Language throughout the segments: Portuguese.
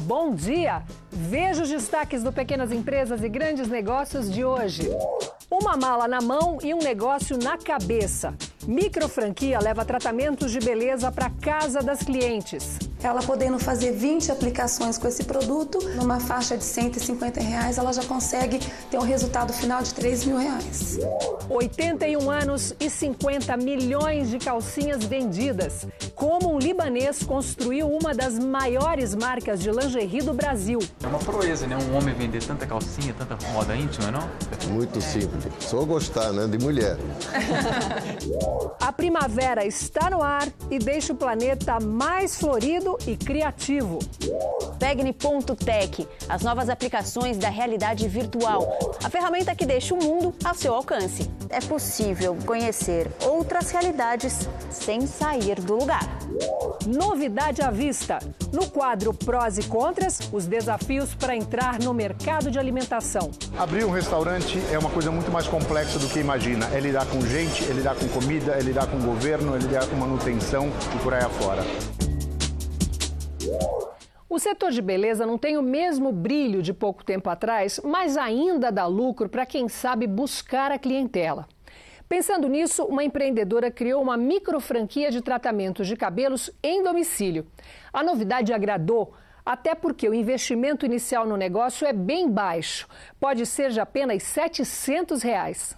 bom dia! Veja os destaques do Pequenas Empresas e Grandes Negócios de hoje. Uma mala na mão e um negócio na cabeça. Microfranquia leva tratamentos de beleza para casa das clientes. Ela podendo fazer 20 aplicações com esse produto, numa faixa de R$150, ela já consegue ter um resultado final de R$3.000. 81 anos e 50 milhões de calcinhas vendidas. Como um libanês construiu uma das maiores marcas de lingerie do Brasil. É uma proeza, né? Um homem vender tanta calcinha, tanta moda íntima, não? Muito simples. Só gostar, né? De mulher. A primavera está no ar e deixa o planeta mais florido e criativo. Pegni.tech, as novas aplicações da realidade virtual. A ferramenta que deixa o mundo ao seu alcance. É possível conhecer outras realidades sem sair do lugar. Novidade à vista. No quadro Prós e Contras, os desafios para entrar no mercado de alimentação. Abrir um restaurante é uma coisa muito mais complexa do que imagina. É lidar com gente, é lidar com comida, é lidar com governo, é lidar com manutenção e por aí afora. O setor de beleza não tem o mesmo brilho de pouco tempo atrás, mas ainda dá lucro para quem sabe buscar a clientela. Pensando nisso, uma empreendedora criou uma microfranquia de tratamentos de cabelos em domicílio. A novidade agradou, até porque o investimento inicial no negócio é bem baixo. Pode ser de apenas R$700.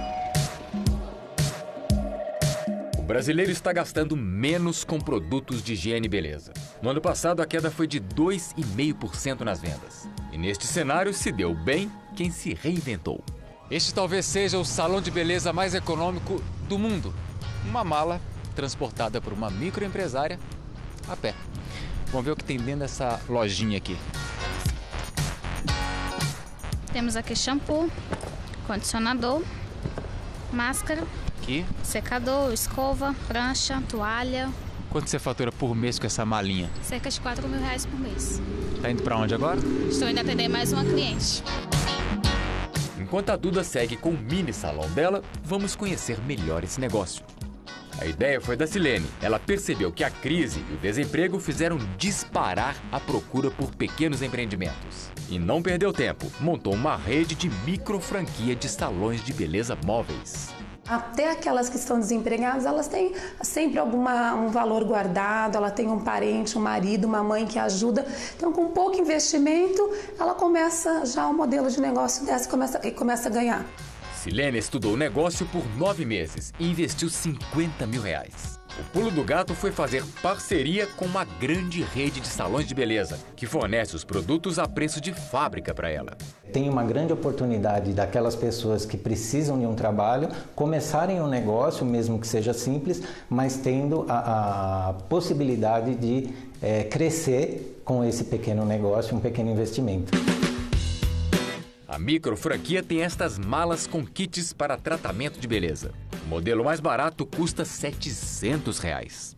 O brasileiro está gastando menos com produtos de higiene e beleza. No ano passado, a queda foi de 2,5% nas vendas. E neste cenário, se deu bem quem se reinventou. Este talvez seja o salão de beleza mais econômico do mundo. Uma mala transportada por uma microempresária a pé. Vamos ver o que tem dentro dessa lojinha aqui. Temos aqui shampoo, condicionador, máscara, aqui, secador, escova, prancha, toalha. Quanto você fatura por mês com essa malinha? Cerca de R$4.000 por mês. Tá indo pra onde agora? Estou indo atender mais uma cliente. Enquanto a Duda segue com o mini salão dela, vamos conhecer melhor esse negócio. A ideia foi da Silene. Ela percebeu que a crise e o desemprego fizeram disparar a procura por pequenos empreendimentos. E não perdeu tempo, montou uma rede de microfranquia de salões de beleza móveis. Até aquelas que estão desempregadas, elas têm sempre um valor guardado, ela tem um parente, um marido, uma mãe que ajuda. Então, com pouco investimento, ela começa já o modelo de negócio dessa e começa a ganhar. Silene estudou o negócio por 9 meses e investiu R$50.000. O pulo do gato foi fazer parceria com uma grande rede de salões de beleza, que fornece os produtos a preço de fábrica para ela. Tem uma grande oportunidade daquelas pessoas que precisam de um trabalho começarem um negócio, mesmo que seja simples, mas tendo a possibilidade de crescer com esse pequeno negócio, um pequeno investimento. A microfranquia tem estas malas com kits para tratamento de beleza. O modelo mais barato custa R$700.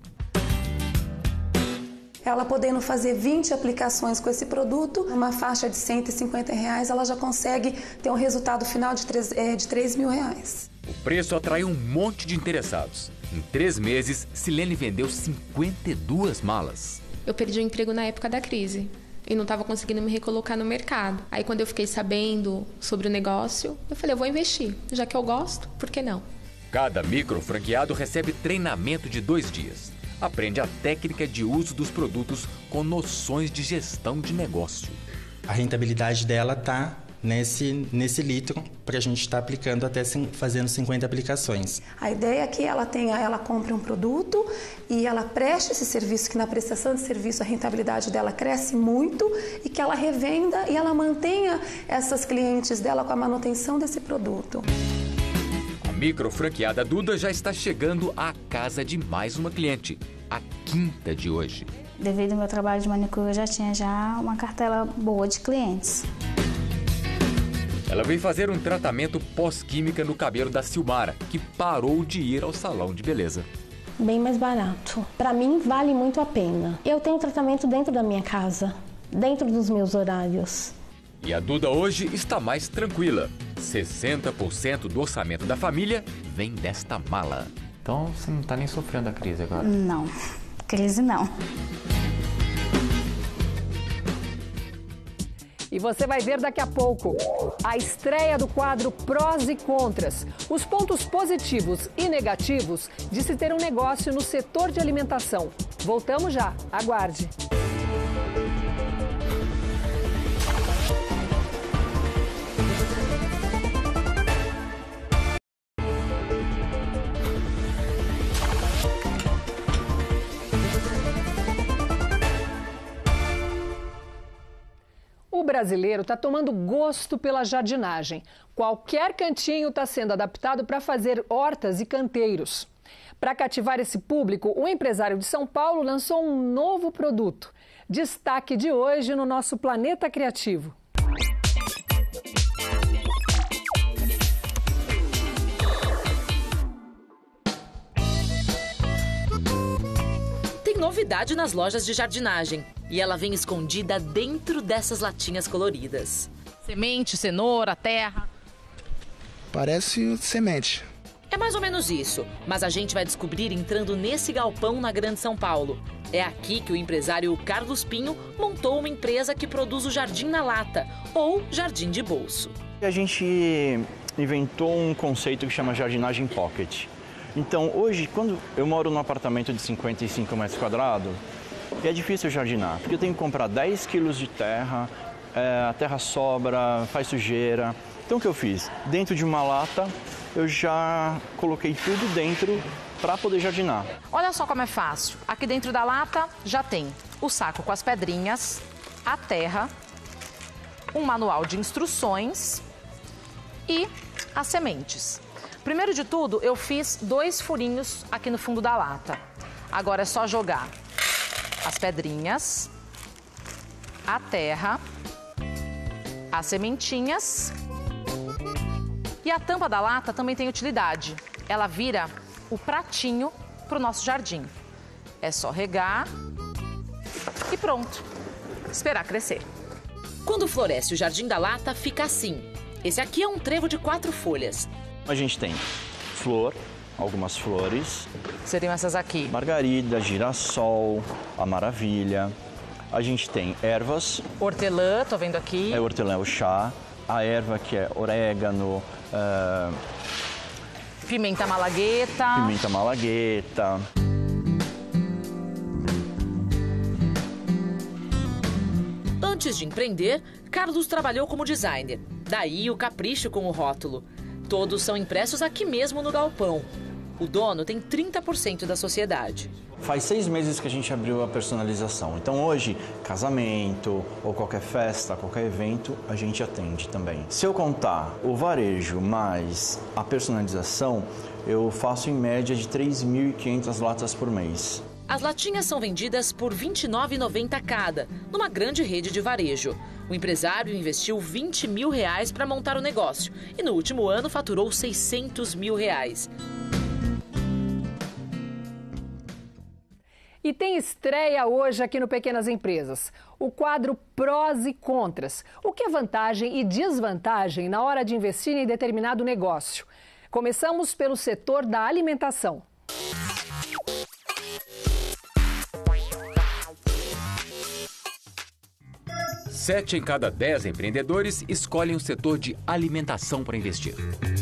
Ela podendo fazer 20 aplicações com esse produto, numa faixa de R$150, ela já consegue ter um resultado final de R$3.000. O preço atraiu um monte de interessados. Em 3 meses, Silene vendeu 52 malas. Eu perdi o emprego na época da crise e não estava conseguindo me recolocar no mercado. Aí quando eu fiquei sabendo sobre o negócio, eu falei, eu vou investir. Já que eu gosto, por que não? Cada microfranqueado recebe treinamento de 2 dias. Aprende a técnica de uso dos produtos com noções de gestão de negócio. A rentabilidade dela está nesse litro para a gente estar aplicando até fazendo 50 aplicações. A ideia é que ela compre um produto e ela preste esse serviço, que na prestação de serviço a rentabilidade dela cresce muito e que ela revenda e ela mantenha essas clientes dela com a manutenção desse produto. A microfranqueada Duda já está chegando à casa de mais uma cliente, a 5ª de hoje. Devido ao meu trabalho de manicure, eu já tinha uma cartela boa de clientes. Ela veio fazer um tratamento pós-química no cabelo da Silmara, que parou de ir ao salão de beleza. Bem mais barato. Para mim, vale muito a pena. Eu tenho tratamento dentro da minha casa, dentro dos meus horários. E a Duda hoje está mais tranquila. 60% do orçamento da família vem desta mala. Então você não está nem sofrendo a crise agora? Não, crise não. E você vai ver daqui a pouco a estreia do quadro Prós e Contras, os pontos positivos e negativos de se ter um negócio no setor de alimentação. Voltamos já, aguarde. O brasileiro está tomando gosto pela jardinagem. Qualquer cantinho está sendo adaptado para fazer hortas e canteiros. Para cativar esse público, o empresário de São Paulo lançou um novo produto. Destaque de hoje no nosso Planeta Criativo. Tem novidade nas lojas de jardinagem e ela vem escondida dentro dessas latinhas coloridas. Semente, cenoura, terra. Parece semente. É mais ou menos isso, mas a gente vai descobrir entrando nesse galpão na Grande São Paulo. É aqui que o empresário Carlos Pinho montou uma empresa que produz o jardim na lata, ou jardim de bolso. A gente inventou um conceito que chama jardinagem pocket. Então, hoje, quando eu moro num apartamento de 55 metros quadrados, é difícil jardinar, porque eu tenho que comprar 10 quilos de terra, a terra sobra, faz sujeira. Então, o que eu fiz? Dentro de uma lata, eu já coloquei tudo dentro para poder jardinar. Olha só como é fácil. Aqui dentro da lata já tem o saco com as pedrinhas, a terra, um manual de instruções e as sementes. Primeiro de tudo, eu fiz 2 furinhos aqui no fundo da lata. Agora é só jogar as pedrinhas, a terra, as sementinhas e a tampa da lata também tem utilidade. Ela vira o pratinho para o nosso jardim. É só regar e pronto. Esperar crescer. Quando floresce o jardim da lata, fica assim. Esse aqui é um trevo de 4 folhas. A gente tem flor, algumas flores. Seriam essas aqui? Margarida, girassol, a maravilha. A gente tem ervas. Hortelã, tô vendo aqui. É hortelã, é o chá. A erva que é orégano. Pimenta malagueta. Pimenta malagueta. Antes de empreender, Carlos trabalhou como designer. Daí o capricho com o rótulo. Todos são impressos aqui mesmo no galpão. O dono tem 30% da sociedade. Faz 6 meses que a gente abriu a personalização. Então hoje, casamento ou qualquer festa, qualquer evento, a gente atende também. Se eu contar o varejo mais a personalização, eu faço em média de 3.500 latas por mês. As latinhas são vendidas por R$ 29,90 cada, numa grande rede de varejo. O empresário investiu R$20 mil para montar o negócio e no último ano faturou R$600 mil. E tem estreia hoje aqui no Pequenas Empresas. O quadro Prós e Contras. O que é vantagem e desvantagem na hora de investir em determinado negócio? Começamos pelo setor da alimentação. Sete em cada 10 empreendedores escolhem o setor de alimentação para investir.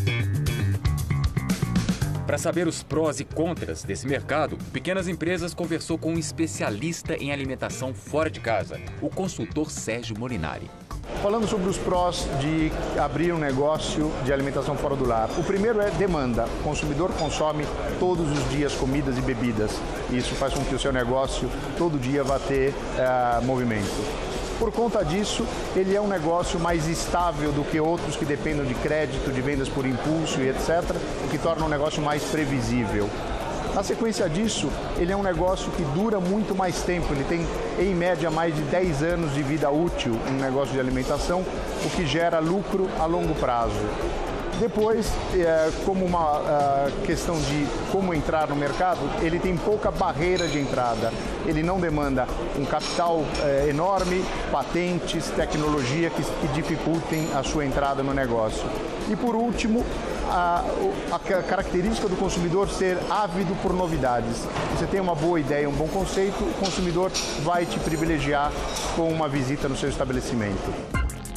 Para saber os prós e contras desse mercado, Pequenas Empresas conversou com um especialista em alimentação fora de casa, o consultor Sérgio Molinari. Falando sobre os prós de abrir um negócio de alimentação fora do lar. O primeiro é demanda. O consumidor consome todos os dias comidas e bebidas. Isso faz com que o seu negócio todo dia vá ter movimento. Por conta disso, ele é um negócio mais estável do que outros que dependem de crédito, de vendas por impulso e etc., o que torna um negócio mais previsível. Na sequência disso, ele é um negócio que dura muito mais tempo, ele tem, em média, mais de 10 anos de vida útil, um negócio de alimentação, o que gera lucro a longo prazo. Depois, como uma questão de como entrar no mercado, ele tem pouca barreira de entrada. Ele não demanda um capital enorme, patentes, tecnologia que dificultem a sua entrada no negócio. E por último, a característica do consumidor ser ávido por novidades. Você tem uma boa ideia, um bom conceito, o consumidor vai te privilegiar com uma visita no seu estabelecimento.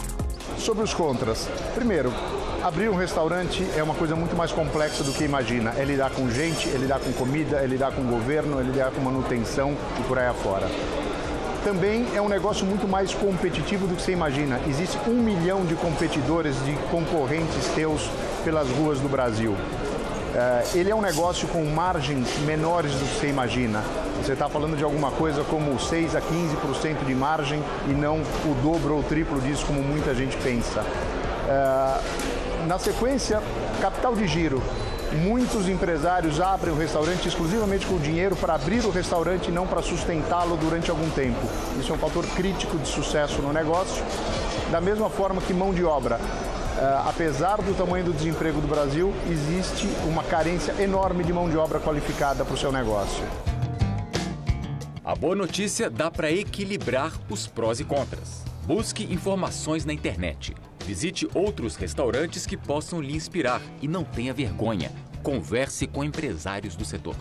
sobre os contras. Primeiro, abrir um restaurante é uma coisa muito mais complexa do que imagina. É lidar com gente, é lidar com comida, é lidar com governo, é lidar com manutenção e por aí afora. Também é um negócio muito mais competitivo do que você imagina. Existe 1 milhão de competidores, de concorrentes teus pelas ruas do Brasil. Ele é um negócio com margens menores do que você imagina. Você está falando de alguma coisa como 6 a 15% de margem e não o dobro ou o triplo disso, como muita gente pensa. Na sequência, capital de giro. Muitos empresários abrem o restaurante exclusivamente com dinheiro para abrir o restaurante e não para sustentá-lo durante algum tempo. Isso é um fator crítico de sucesso no negócio. Da mesma forma que mão de obra. Apesar do tamanho do desemprego do Brasil, existe uma carência enorme de mão de obra qualificada para o seu negócio. A boa notícia dá para equilibrar os prós e contras. Busque informações na internet. Visite outros restaurantes que possam lhe inspirar e não tenha vergonha. Converse com empresários do setor.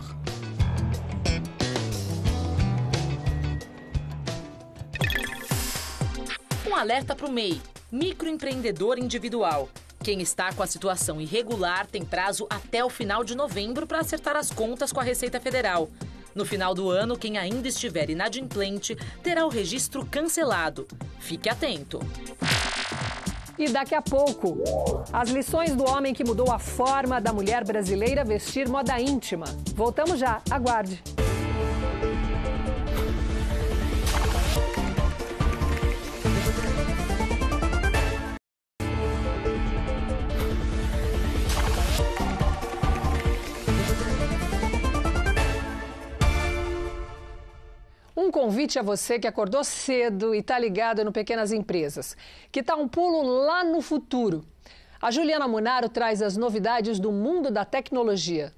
Um alerta para o MEI, microempreendedor individual. Quem está com a situação irregular tem prazo até o final de novembro para acertar as contas com a Receita Federal. No final do ano, quem ainda estiver inadimplente terá o registro cancelado. Fique atento. E daqui a pouco, as lições do homem que mudou a forma da mulher brasileira vestir moda íntima. Voltamos já, aguarde. Um convite a você que acordou cedo e está ligado no Pequenas Empresas. Que tal um pulo lá no futuro? A Juliana Munaro traz as novidades do mundo da tecnologia.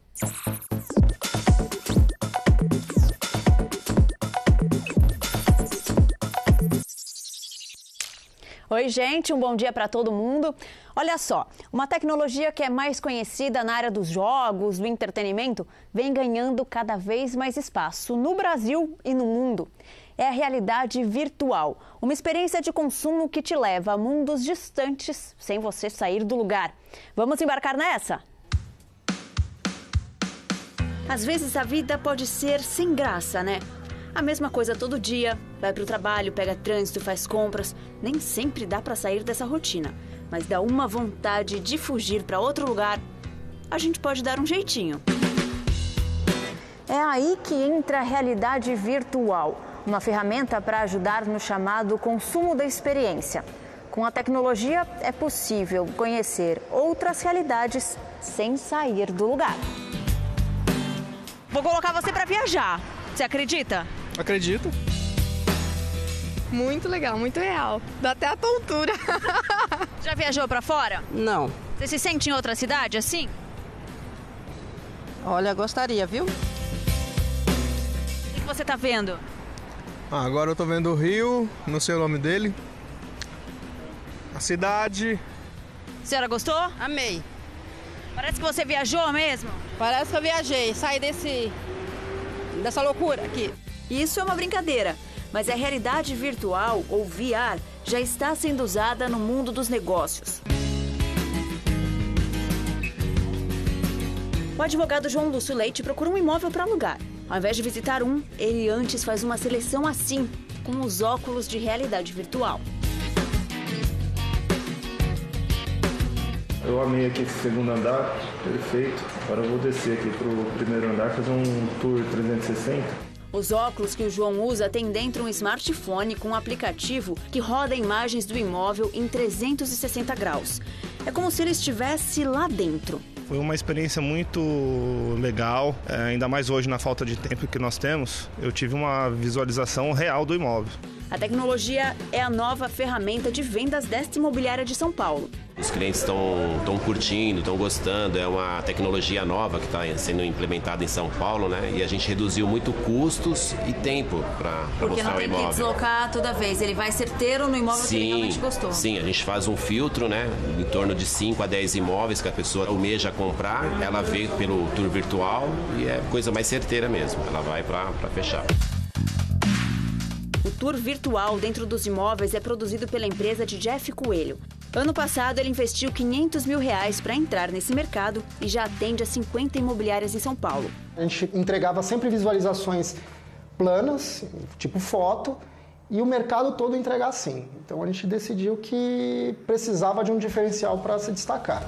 Oi, gente, um bom dia para todo mundo. Olha só, uma tecnologia que é mais conhecida na área dos jogos, do entretenimento, vem ganhando cada vez mais espaço no Brasil e no mundo. É a realidade virtual, uma experiência de consumo que te leva a mundos distantes sem você sair do lugar. Vamos embarcar nessa? Às vezes a vida pode ser sem graça, né? A mesma coisa todo dia, vai para o trabalho, pega trânsito, faz compras. Nem sempre dá para sair dessa rotina, mas dá uma vontade de fugir para outro lugar. A gente pode dar um jeitinho. É aí que entra a realidade virtual, uma ferramenta para ajudar no chamado consumo da experiência. Com a tecnologia é possível conhecer outras realidades sem sair do lugar. Vou colocar você para viajar. Você acredita? Acredito. Muito legal, muito real. Dá até a tontura. Já viajou pra fora? Não. Você se sente em outra cidade assim? Olha, gostaria, viu? O que você tá vendo? Agora eu tô vendo o Rio, não sei o nome dele. A cidade. A senhora gostou? Amei. Parece que você viajou mesmo? Parece que eu viajei, saí dessa loucura aqui. Isso é uma brincadeira, mas a realidade virtual, ou VR, já está sendo usada no mundo dos negócios. O advogado João Lúcio Leite procura um imóvel para alugar. Ao invés de visitar um, ele antes faz uma seleção assim, com os óculos de realidade virtual. Eu amei aqui esse segundo andar, perfeito. Agora eu vou descer aqui para o primeiro andar, fazer um tour 360. Os óculos que o João usa têm dentro um smartphone com um aplicativo que roda imagens do imóvel em 360 graus. É como se ele estivesse lá dentro. Foi uma experiência muito legal, ainda mais hoje na falta de tempo que nós temos. Eu tive uma visualização real do imóvel. A tecnologia é a nova ferramenta de vendas desta imobiliária de São Paulo. Os clientes estão curtindo, estão gostando, é uma tecnologia nova que está sendo implementada em São Paulo, né? E a gente reduziu muito custos e tempo para mostrar o imóvel. Porque não tem que deslocar toda vez, ele vai certeiro no imóvel que ele realmente gostou. Sim, a gente faz um filtro, né? Em torno de 5 a 10 imóveis que a pessoa almeja comprar, ela vê pelo tour virtual e é coisa mais certeira mesmo, ela vai para fechar. O tour virtual dentro dos imóveis é produzido pela empresa de Jeff Coelho. Ano passado, ele investiu R$500 mil para entrar nesse mercado e já atende a 50 imobiliárias em São Paulo. A gente entregava sempre visualizações planas, tipo foto, e o mercado todo entregar assim. Então a gente decidiu que precisava de um diferencial para se destacar.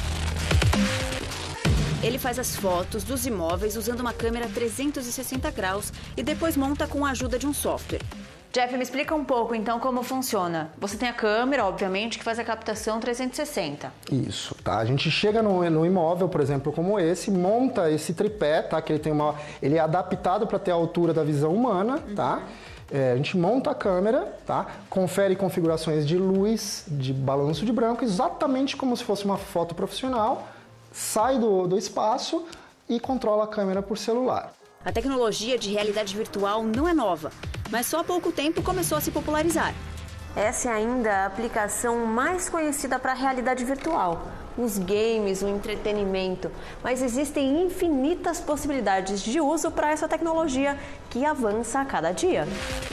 Ele faz as fotos dos imóveis usando uma câmera 360 graus e depois monta com a ajuda de um software. Jeff, me explica um pouco, então, como funciona. Você tem a câmera, obviamente, que faz a captação 360. Isso, tá? A gente chega no imóvel, por exemplo, como esse, monta esse tripé, tá? Que ele é adaptado para ter a altura da visão humana, tá? A gente monta a câmera, tá? Confere configurações de luz, de balanço de branco, exatamente como se fosse uma foto profissional, sai do espaço e controla a câmera por celular. A tecnologia de realidade virtual não é nova, mas só há pouco tempo começou a se popularizar. Essa é ainda a aplicação mais conhecida para a realidade virtual. Os games, o entretenimento. Mas existem infinitas possibilidades de uso para essa tecnologia que avança a cada dia.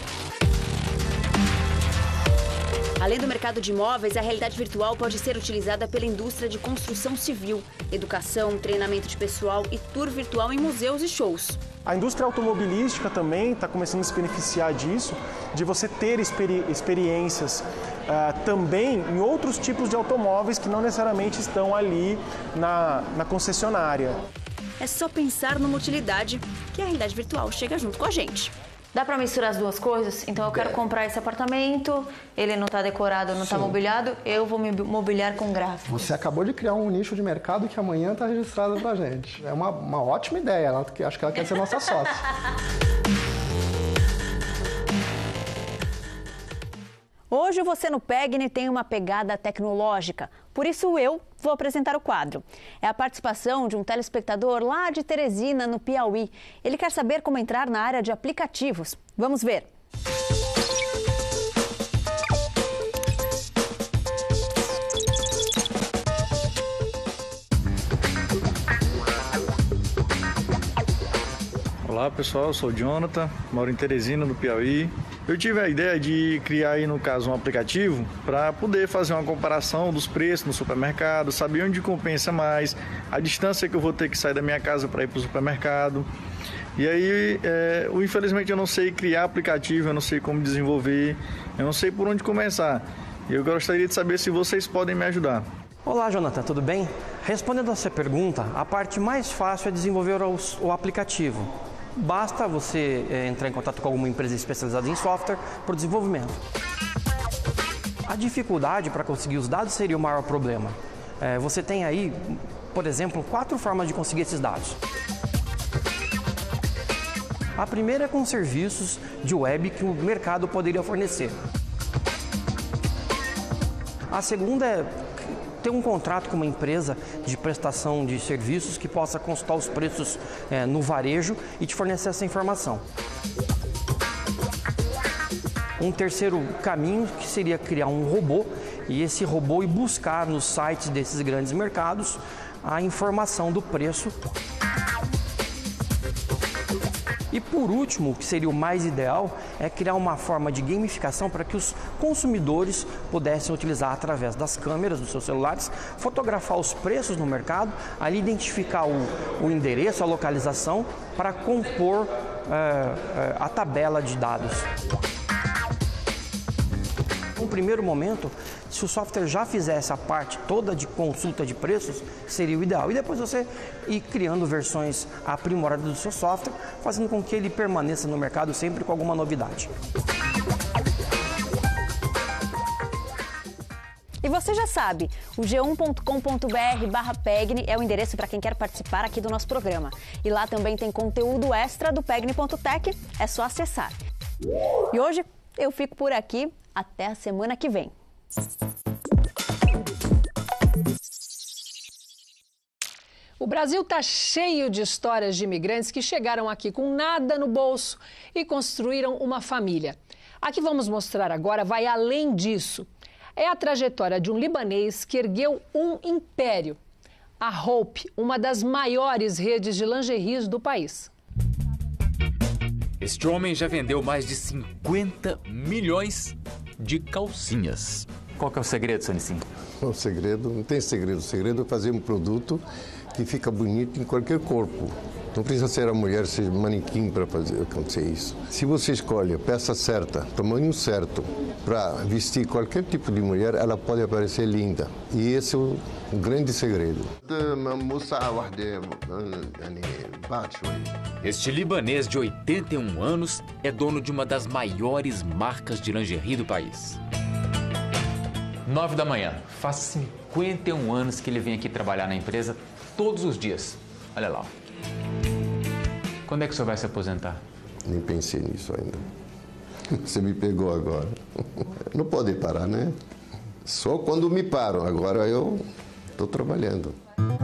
Além do mercado de imóveis, a realidade virtual pode ser utilizada pela indústria de construção civil, educação, treinamento de pessoal e tour virtual em museus e shows. A indústria automobilística também está começando a se beneficiar disso, de você ter experiências também em outros tipos de automóveis que não necessariamente estão ali na concessionária. É só pensar numa utilidade que a realidade virtual chega junto com a gente. Dá para misturar as duas coisas? Então eu quero comprar esse apartamento, ele não está decorado, não está mobiliado, eu vou me mobiliar com gráficos. Você acabou de criar um nicho de mercado que amanhã está registrado pra gente. É uma ótima ideia, acho que ela quer ser nossa sócia. Hoje Você no PEGNE tem uma pegada tecnológica, por isso eu vou apresentar o quadro. É a participação de um telespectador lá de Teresina, no Piauí. Ele quer saber como entrar na área de aplicativos. Vamos ver. Olá pessoal, eu sou o Jonathan, moro em Teresina, no Piauí. Eu tive a ideia de criar aí, no caso, um aplicativo para poder fazer uma comparação dos preços no supermercado, saber onde compensa mais, a distância que eu vou ter que sair da minha casa para ir para o supermercado. E aí, infelizmente, eu não sei criar aplicativo, eu não sei como desenvolver, eu não sei por onde começar. E eu gostaria de saber se vocês podem me ajudar. Olá, Jonathan, tudo bem? Respondendo a sua pergunta, a parte mais fácil é desenvolver o aplicativo. Basta você entrar em contato com alguma empresa especializada em software para o desenvolvimento. A dificuldade para conseguir os dados seria o maior problema. Você tem aí, por exemplo, 4 formas de conseguir esses dados. A primeira é com serviços de web que o mercado poderia fornecer. A segunda é ter um contrato com uma empresa de prestação de serviços que possa consultar os preços no varejo e te fornecer essa informação. Um terceiro caminho que seria criar um robô e esse robô ir buscar nos sites desses grandes mercados a informação do preço. E por último, o que seria o mais ideal é criar uma forma de gamificação para que os consumidores pudessem utilizar através das câmeras dos seus celulares, fotografar os preços no mercado, ali identificar o endereço, a localização, para compor a tabela de dados. No primeiro momento, se o software já fizesse a parte toda de consulta de preços, seria o ideal. E depois você ir criando versões aprimoradas do seu software, fazendo com que ele permaneça no mercado sempre com alguma novidade. E você já sabe, o g1.com.br/PEGNE é o endereço para quem quer participar aqui do nosso programa. E lá também tem conteúdo extra do PEGNE.tech, é só acessar. E hoje eu fico por aqui, até a semana que vem. O Brasil está cheio de histórias de imigrantes que chegaram aqui com nada no bolso e construíram uma família. A que vamos mostrar agora vai além disso. É a trajetória de um libanês que ergueu um império. A Hope, uma das maiores redes de lingeries do país. Este homem já vendeu mais de 50 milhões de calcinhas. Qual que é o segredo, seu Nissim? O segredo, não tem segredo. O segredo é fazer um produto que fica bonito em qualquer corpo. Não precisa ser a mulher, ser manequim para fazer acontecer isso. Se você escolhe a peça certa, tamanho certo, para vestir qualquer tipo de mulher, ela pode aparecer linda. E esse é o grande segredo. Este libanês de 81 anos é dono de uma das maiores marcas de lingerie do país. 9 da manhã. Faz 51 anos que ele vem aqui trabalhar na empresa todos os dias. Olha lá. Quando é que o senhor vai se aposentar? Nem pensei nisso ainda. Você me pegou agora. Não pode parar, né? Só quando me paro. Agora eu estou trabalhando.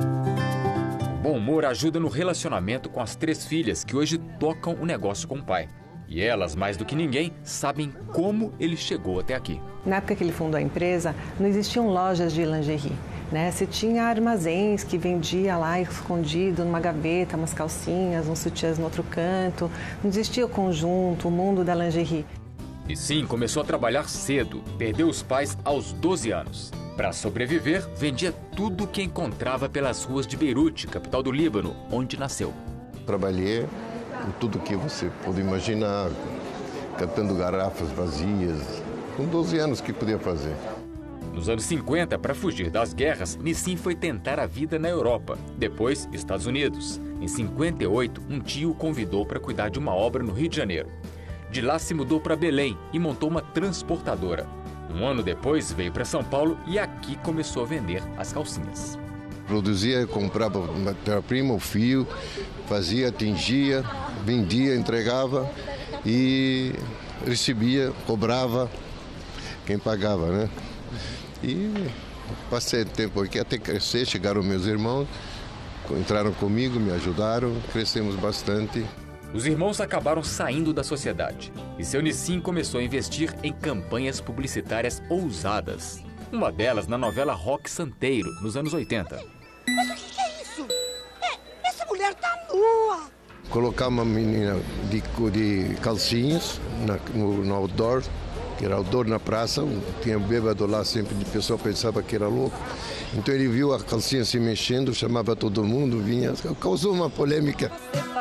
O bom humor ajuda no relacionamento com as 3 filhas que hoje tocam o negócio com o pai. E elas, mais do que ninguém, sabem como ele chegou até aqui. Na época que ele fundou a empresa, não existiam lojas de lingerie. Você tinha armazéns que vendia lá escondido numa gaveta, umas calcinhas, uns sutiãs no outro canto. Não existia o conjunto, o mundo da lingerie. E sim, começou a trabalhar cedo. Perdeu os pais aos 12 anos. Para sobreviver, vendia tudo que encontrava pelas ruas de Beirute, capital do Líbano, onde nasceu. Trabalhei em tudo que você pode imaginar, catando garrafas vazias. Com 12 anos, o que podia fazer? Nos anos 50, para fugir das guerras, Nissim foi tentar a vida na Europa, depois Estados Unidos. Em 58, um tio o convidou para cuidar de uma obra no Rio de Janeiro. De lá se mudou para Belém e montou uma transportadora. Um ano depois veio para São Paulo e aqui começou a vender as calcinhas. Produzia, comprava matéria-prima, o fio, fazia, tingia, vendia, entregava e recebia, cobrava quem pagava, né? E passei tempo aqui até crescer, chegaram meus irmãos, entraram comigo, me ajudaram, crescemos bastante. Os irmãos acabaram saindo da sociedade e seu Nissim começou a investir em campanhas publicitárias ousadas. Uma delas na novela Roque Santeiro, nos anos 80. Mas o que é isso? Essa mulher tá nua! Colocar uma menina de calcinhas no outdoor, que era outdoor na praça, tinha um bêbado lá sempre, o pessoal pensava que era louco. Então ele viu a calcinha se mexendo, chamava todo mundo, vinha, causou uma polêmica.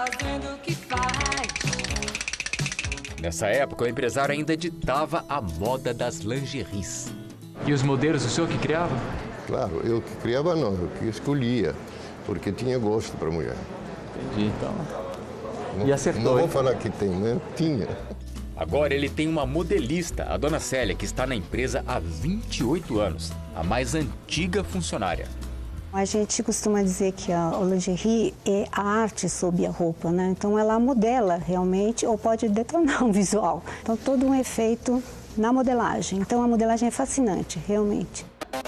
Nessa época, o empresário ainda ditava a moda das lingeries. E os modelos, o senhor que criava? Claro, eu que criava não, eu que escolhia, porque tinha gosto para mulher. Entendi, então. Não, e acertou. Não vou falar que tem, né? Tinha. Agora ele tem uma modelista, a dona Célia, que está na empresa há 28 anos, a mais antiga funcionária. A gente costuma dizer que a lingerie é a arte sob a roupa, né? Então ela modela realmente ou pode detonar um visual. Então todo um efeito na modelagem. Então a modelagem é fascinante, realmente.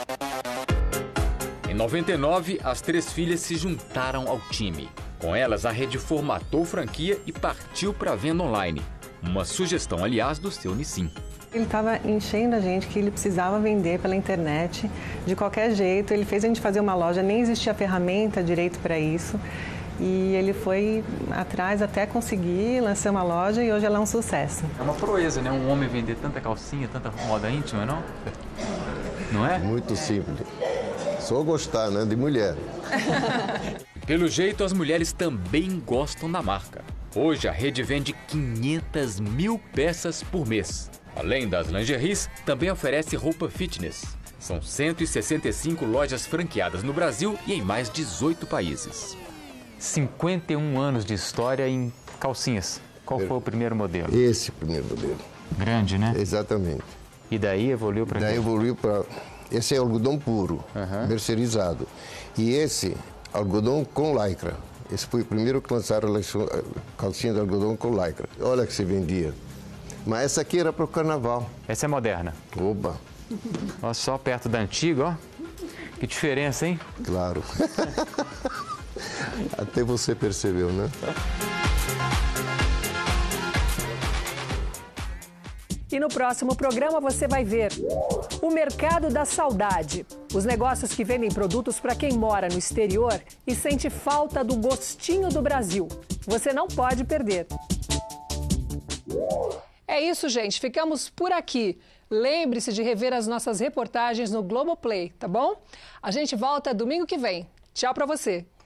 Em 99, as 3 filhas se juntaram ao time. Com elas, a rede formatou franquia e partiu para a venda online. Uma sugestão, aliás, do seu Nissim. Ele estava enchendo a gente que ele precisava vender pela internet de qualquer jeito. Ele fez a gente fazer uma loja, nem existia ferramenta direito para isso. E ele foi atrás até conseguir, lançar uma loja e hoje ela é um sucesso. É uma proeza, né? Um homem vender tanta calcinha, tanta moda íntima, não? Não é? Muito simples. Só gostar, né? De mulher. Pelo jeito, as mulheres também gostam da marca. Hoje, a rede vende 500 mil peças por mês. Além das lingeries, também oferece roupa fitness. São 165 lojas franqueadas no Brasil e em mais 18 países. 51 anos de história em calcinhas. Qual foi o primeiro modelo? Esse primeiro modelo. Grande, né? Exatamente. E daí evoluiu para quê? Daí evoluiu para... Esse é algodão puro, mercerizado. E esse, algodão com lycra. Esse foi o primeiro que lançaram a calcinha de algodão com lycra. Olha que se vendia. Mas essa aqui era para o carnaval. Essa é moderna? Oba! Olha só, perto da antiga, ó. Que diferença, hein? Claro. Até você percebeu, né? E no próximo programa você vai ver o mercado da saudade. Os negócios que vendem produtos para quem mora no exterior e sente falta do gostinho do Brasil. Você não pode perder. É É isso, gente. Ficamos por aqui. Lembre-se de rever as nossas reportagens no Globoplay, tá bom? A gente volta domingo que vem. Tchau pra você.